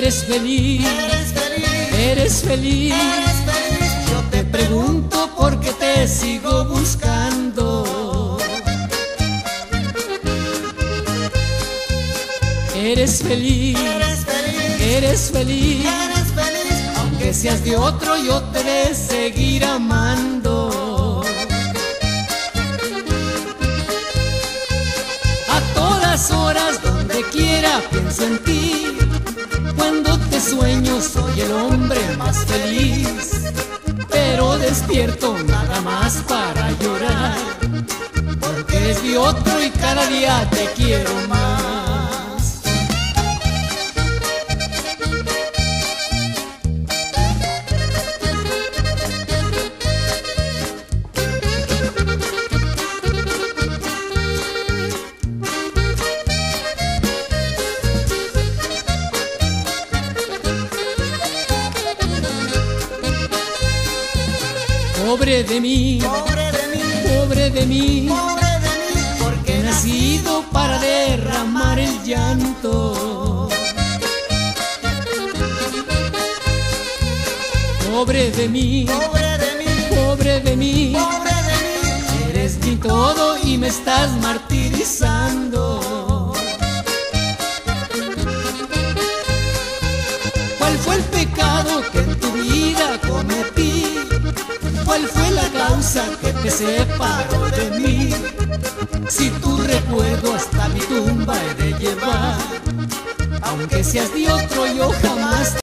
Eres feliz, eres feliz. Yo te pregunto por qué te sigo buscando. Eres feliz, eres feliz. Aunque seas de otro, yo te he de seguir amando. A todas horas, donde quiera, pienso en ti. Cuando te sueño, soy el hombre más feliz. Pero despierto nada más para llorar, porque eres de otro y cada día te quiero más. Pobre de mí, pobre de mí, pobre de mí, pobre de mí, porque he nacido para derramar el llanto. Pobre de mí, pobre de mí, pobre de mí, pobre de mí, eres mi todo y me estás martirizando. ¿Cuál fue el pecado que en tu vida cometí? ¿Cuál fue la causa que te separó de mí? Si tu recuerdo hasta mi tumba he de llevar, aunque seas de otro, yo jamás